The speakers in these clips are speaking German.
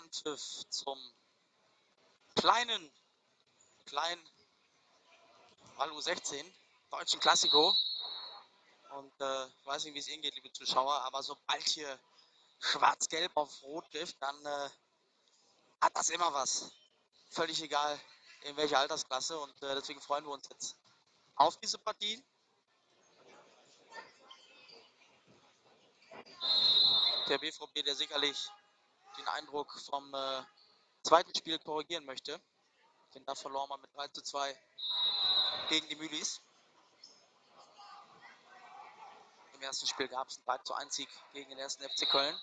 Anpfiff zum kleinen U16 deutschen Klassiko. Und ich weiß nicht, wie es Ihnen geht, liebe Zuschauer, aber sobald hier Schwarz-Gelb auf Rot trifft, dann hat das immer was. Völlig egal, in welcher Altersklasse. Und deswegen freuen wir uns jetzt auf diese Partie. Der BVB, der sicherlich den Eindruck vom zweiten Spiel korrigieren möchte. Denn da verlor man mit 3:2 gegen die Mühlis. Im ersten Spiel gab es einen 3:1 Sieg gegen den ersten FC Köln.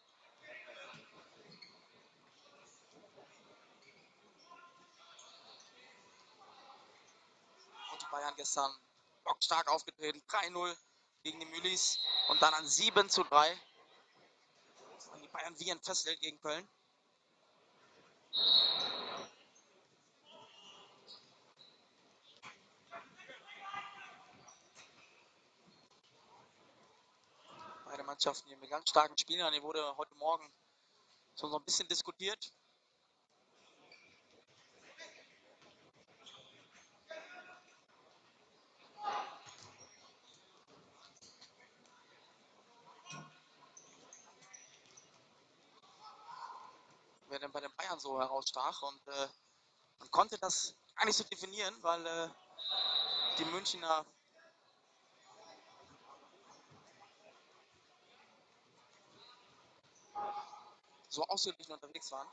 Und die Bayern gestern bockstark aufgetreten. 3:0 gegen die Mühlis und dann an 7:3. Und die Bayern wie entfesselt gegen Köln. Beide Mannschaften hier mit ganz starken Spielern. Hier wurde heute Morgen so ein bisschen diskutiert. Wer denn bei den Bayern so herausstach. Und man konnte das gar nicht so definieren, weil die Münchner so ausgeglichen unterwegs waren.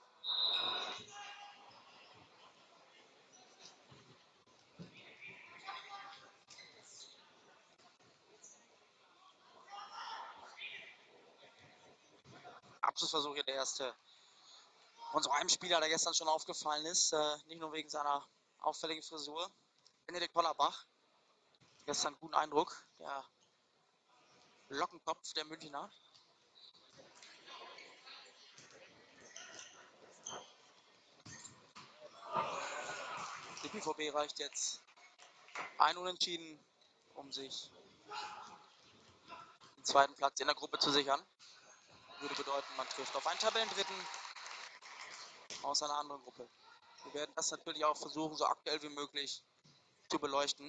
Abschlussversuch hier der erste von so einem Spieler, der gestern schon aufgefallen ist, nicht nur wegen seiner auffälligen Frisur. Benedikt Hollerbach, gestern einen guten Eindruck, der Lockenkopf der Münchner. Die BVB reicht jetzt ein Unentschieden, um sich den zweiten Platz in der Gruppe zu sichern. Würde bedeuten, man trifft auf einen Tabellendritten aus einer anderen Gruppe. Wir werden das natürlich auch versuchen, so aktuell wie möglich zu beleuchten.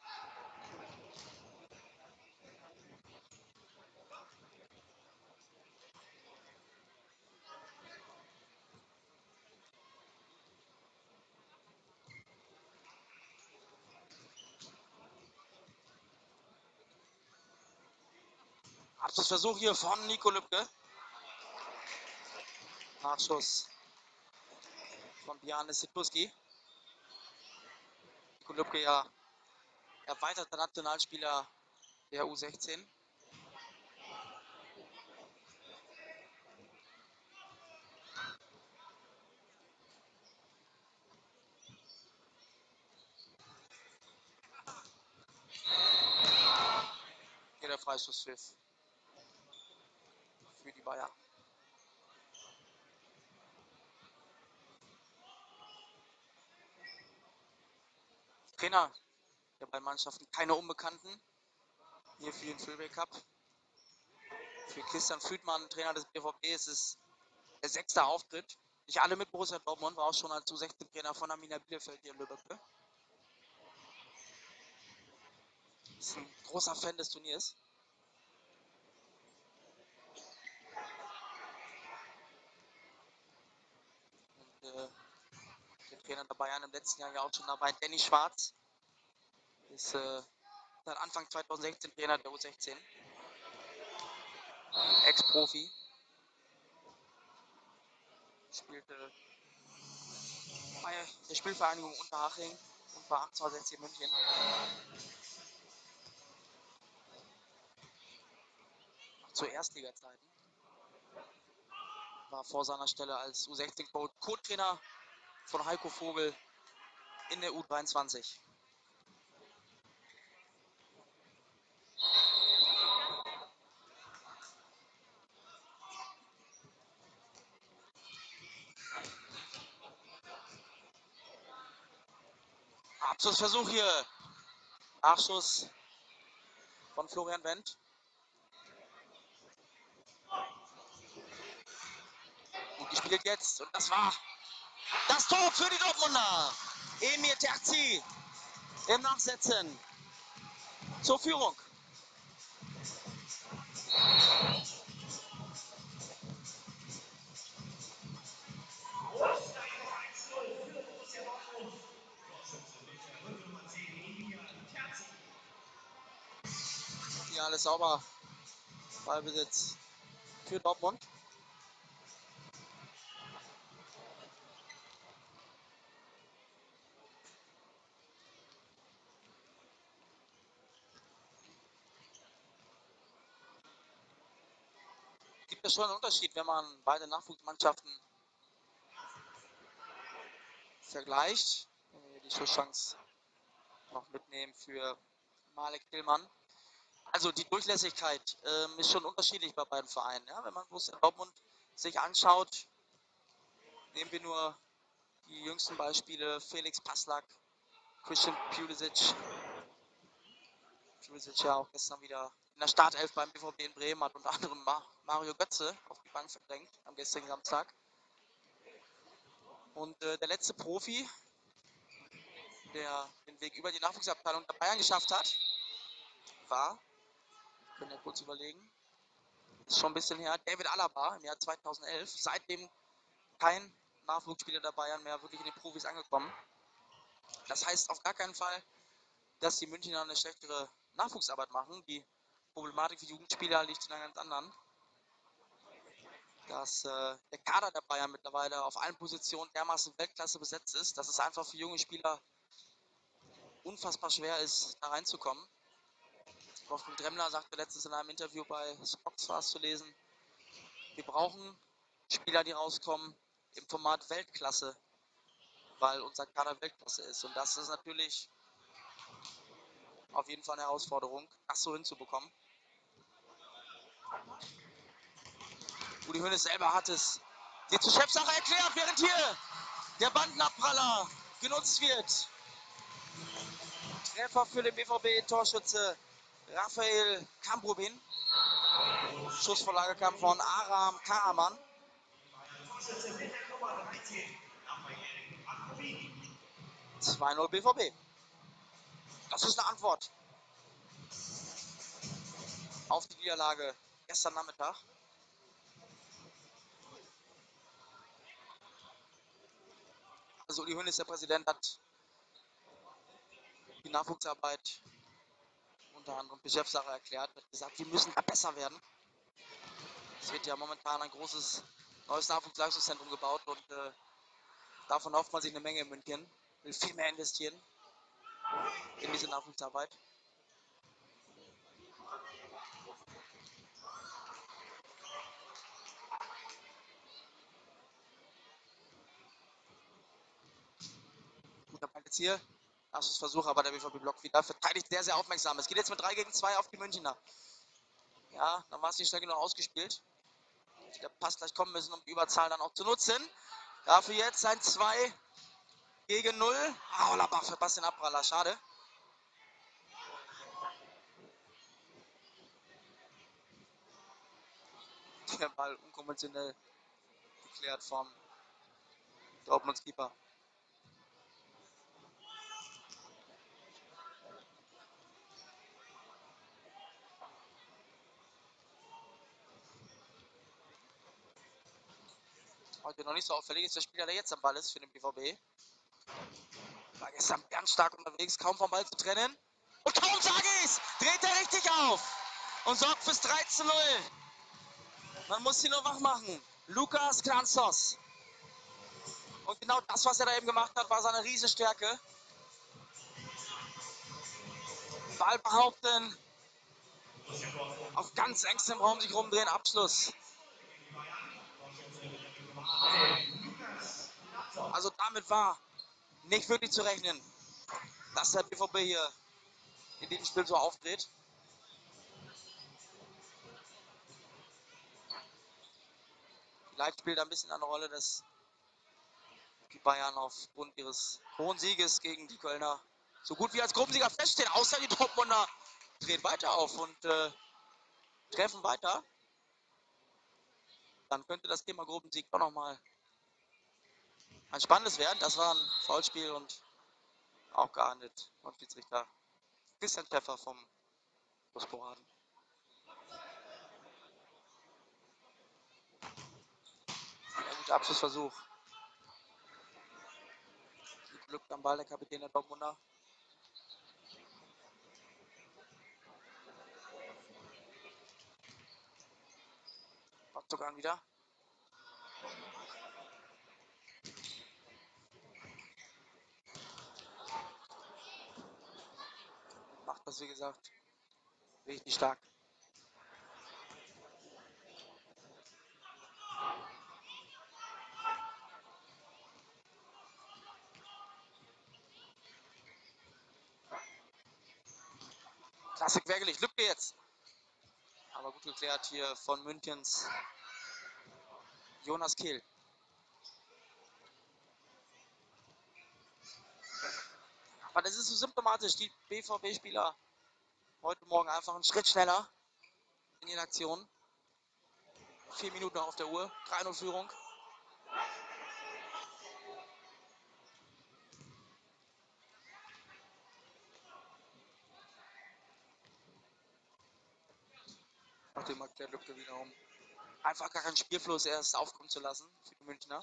Abschlussversuch hier von Nico Lübke. Nachschuss von Bjarne Sitbuski. Nico Lübke ja erweiterter Nationalspieler der U16. Hier der Freistoßpfiff für die Bayern. Trainer der beiden Mannschaften, keine Unbekannten. Hier für den Füllback Cup. Für Christian Friedmann, Trainer des BVB, ist es der 6. Auftritt. Nicht alle mit Borussia Dortmund, war auch schon als U16-Trainer von Arminia Bielefeld hier in Lübeck. Ist ein großer Fan des Turniers. Und der Trainer der Bayern im letzten Jahr ja auch schon dabei, Danny Schwarz. Ist seit Anfang 2016 Trainer der U16. Ex-Profi. Spielte bei der Spielvereinigung Unterhaching und bei 1860 München. Zu Erstliga-Zeiten. War vor seiner Stelle als U16-Co-Trainer von Heiko Vogel in der U23. Abschlussversuch hier. Nachschuss von Florian Wendt. Gut gespielt spielt jetzt und das war das Tor für die Dortmunder. Emir Terzi im Nachsetzen zur Führung. Hier alles sauber. Ballbesitz für Dortmund. Gibt es schon einen Unterschied, wenn man beide Nachwuchsmannschaften vergleicht. Wenn wir die Schusschance noch mitnehmen für Malek Tillmann. Also die Durchlässigkeit ist schon unterschiedlich bei beiden Vereinen. Ja? Wenn man Borussia Dortmund sich anschaut, nehmen wir nur die jüngsten Beispiele: Felix Passlack, Christian Pulisic. Pulisic ja auch gestern wieder in der Startelf beim BVB in Bremen, hat unter anderem Mario Götze auf die Bank verdrängt am gestrigen Samstag. Und der letzte Profi, der den Weg über die Nachwuchsabteilung der Bayern geschafft hat, war, wir können ja kurz überlegen, ist schon ein bisschen her, David Alaba im Jahr 2011. Seitdem kein Nachwuchsspieler der Bayern mehr wirklich in den Profis angekommen. Das heißt auf gar keinen Fall, dass die Münchner eine schlechtere Nachwuchsarbeit machen. Die Problematik für Jugendspieler liegt in einer ganz anderen. Dass der Kader der Bayern mittlerweile auf allen Positionen dermaßen Weltklasse besetzt ist, dass es einfach für junge Spieler unfassbar schwer ist, da reinzukommen. Wolfgang Dremmler sagte letztens in einem Interview bei Spox war es zu lesen, wir brauchen Spieler, die rauskommen im Format Weltklasse, weil unser Kader Weltklasse ist. Und das ist natürlich auf jeden Fall eine Herausforderung, das so hinzubekommen. Uli Hoeneß selber hat es dir zur Chefsache erklärt, während hier der Bandenabpraller genutzt wird. Treffer für den BVB, Torschütze Raphael Kamprubin. Schussvorlage kam von Aram Karaman. 2-0 BVB. Das ist eine Antwort auf die Niederlage gestern Nachmittag. Also Uli Hoeneß, der Präsident, hat die Nachwuchsarbeit unter anderem für Chefsache erklärt. Hat gesagt, wir müssen da besser werden. Es wird ja momentan ein großes neues Nachwuchsleistungszentrum gebaut und davon hofft man sich eine Menge in München. Will viel mehr investieren in diese Nachwuchsarbeit. Guter Ball jetzt hier. Abschlussversuch, aber der BVB-Block wieder verteidigt sehr, sehr aufmerksam. Es geht jetzt mit 3 gegen 2 auf die Münchner. Ja, dann war es nicht schnell genug ausgespielt. Der Pass gleich kommen müssen, um die Überzahl dann auch zu nutzen. Dafür jetzt ein 2 gegen 0. Hollerbach verpasst den Abpraller, schade. Der Ball unkonventionell geklärt vom Dortmunds Keeper. Heute noch nicht so auffällig ist der Spieler, der jetzt am Ball ist für den BVB. War gestern ganz stark unterwegs, kaum vom Ball zu trennen. Und kaum sage ich's, dreht er richtig auf und sorgt fürs 3:0. Man muss ihn nur wach machen. Lukas Kranzos. Und genau das, was er da eben gemacht hat, war seine Riesenstärke. Ball behaupten, auf ganz engstem Raum sich rumdrehen, Abschluss. Also damit war nicht wirklich zu rechnen, dass der BVB hier in diesem Spiel so aufdreht. Vielleicht spielt ein bisschen eine Rolle, dass die Bayern aufgrund ihres hohen Sieges gegen die Kölner so gut wie als Gruppensieger feststehen. Außer die Dortmunder drehen weiter auf und treffen weiter. Dann könnte das Thema Gruppensieg doch nochmal ein spannendes werden. Das war ein Foulspiel und auch geahndet von Schiedsrichter Christian Pfeffer vom Bosporaden. Ein guter Abschlussversuch. Glück am Ball, der Kapitän der Dortmunder. Macht sogar wieder. Macht das, wie gesagt, richtig stark. Klasse quergelegt. Lücke jetzt. Aber gut geklärt hier von Münchens Jonas Kehl. Aber das ist so symptomatisch. Die BVB-Spieler heute Morgen einfach einen Schritt schneller in den Aktionen. 4 Minuten auf der Uhr. 3-0 Führung. Nachdem hat der Lücke wieder um einfach gar keinen Spielfluss erst aufkommen zu lassen für die Münchner.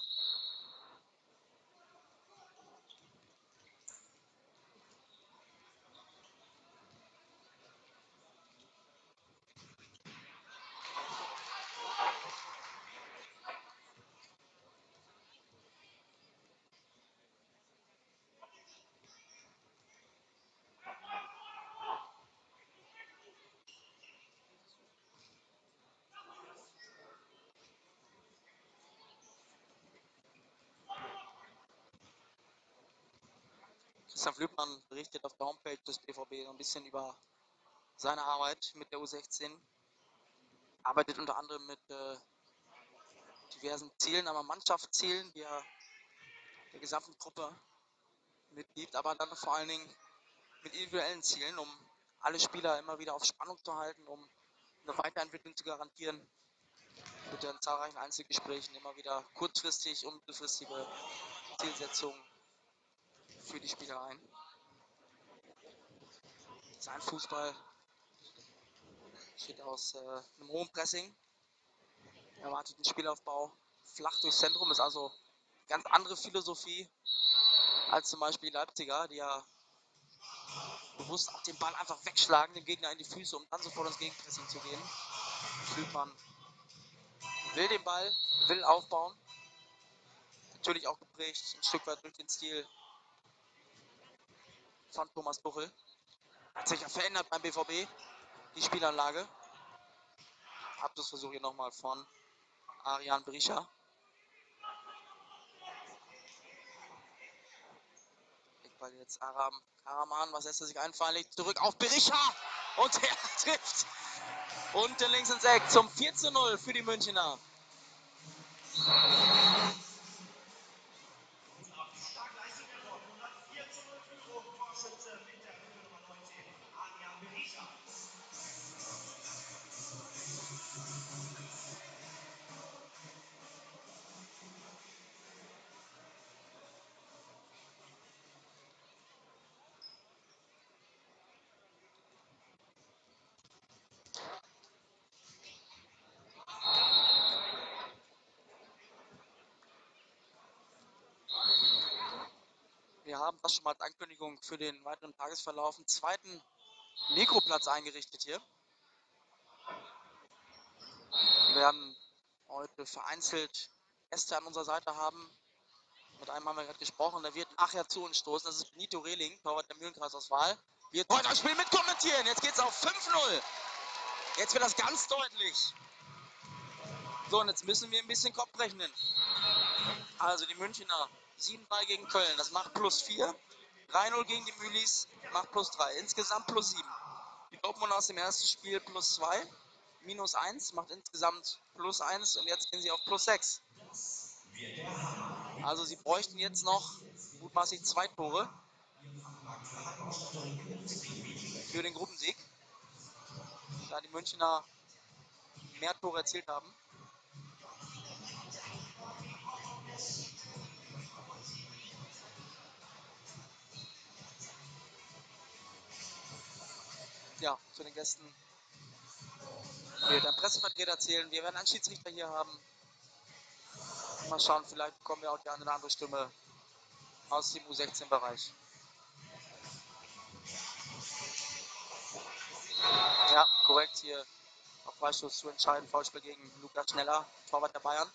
Christian Flügmann berichtet auf der Homepage des BVB so ein bisschen über seine Arbeit mit der U16. Arbeitet unter anderem mit diversen Zielen, aber Mannschaftszielen, die er der gesamten Gruppe mitgibt, aber dann vor allen Dingen mit individuellen Zielen, um alle Spieler immer wieder auf Spannung zu halten, um eine Weiterentwicklung zu garantieren. Mit den zahlreichen Einzelgesprächen immer wieder kurzfristig und mittelfristige Zielsetzungen für die Spieler ein. Sein Fußball besteht aus einem hohen Pressing, erwarteten Spielaufbau, flach durchs Zentrum, ist also eine ganz andere Philosophie als zum Beispiel die Leipziger, die ja bewusst auch den Ball einfach wegschlagen, dem Gegner in die Füße, um dann sofort ins Gegenpressing zu gehen. Flügmann will den Ball, will aufbauen. Natürlich auch geprägt ein Stück weit durch den Stil von Thomas Tuchel. Hat sich ja verändert beim BVB, die Spielanlage. Abschlussversuch hier nochmal von Arian Berisha. Eckball jetzt Aram Karaman, was lässt er sich einfallen? Legt zurück auf Berisha und er trifft. Unten links ins Eck zum 4:0 für die Münchner. Wir haben das schon mal als Ankündigung für den weiteren Tagesverlauf einen zweiten Mikroplatz eingerichtet hier. Wir werden heute vereinzelt Gäste an unserer Seite haben. Mit einem haben wir gerade gesprochen, der wird nachher zu uns stoßen. Das ist Benito Rehling, Torwart der Mühlenkreisauswahl. Wird heute das Spiel mitkommentieren. Jetzt geht es auf 5:0. Jetzt wird das ganz deutlich. So, und jetzt müssen wir ein bisschen Kopf rechnen. Also die Münchner 7:3 gegen Köln, das macht +4. 3:0 gegen die Mühlis macht +3. Insgesamt +7. Die Dortmunder aus dem ersten Spiel +2. -1 macht insgesamt +1 und jetzt gehen sie auf +6. Also sie bräuchten jetzt noch mutmaßlich 2 Tore für den Gruppensieg, da die Münchner mehr Tore erzielt haben. ja, zu den Gästen wird ein Pressevertreter erzählen. Wir werden einen Schiedsrichter hier haben. Mal schauen, vielleicht bekommen wir auch die eine oder andere Stimme aus dem U16-Bereich. Ja, korrekt, hier auf Freistoß zu entscheiden. Foulspiel gegen Lukas Schneller, Torwart der Bayern.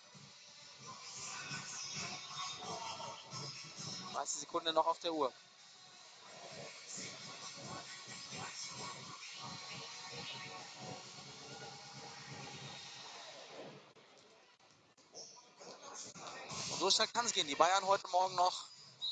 30 Sekunden noch auf der Uhr. Und so schnell kann es gehen. Die Bayern heute Morgen noch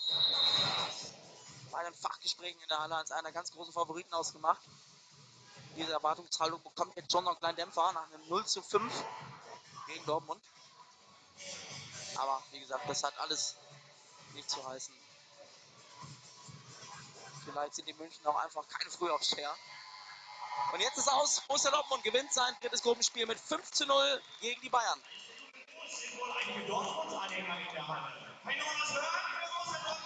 bei den Fachgesprächen in der Halle als einer ganz großen Favoriten ausgemacht. Diese Erwartungshaltung bekommt jetzt schon noch einen kleinen Dämpfer nach einem 0:5 gegen Dortmund. Aber wie gesagt, das hat alles nicht zu heißen. Vielleicht sind die München auch einfach keine Frühaufsteher. Und jetzt ist aus. Borussia Dortmund gewinnt sein drittes Gruppenspiel mit 5:0 gegen die Bayern. Sind wohl einige Dortmund-Anhänger in der Halle. Kann ich noch was hören?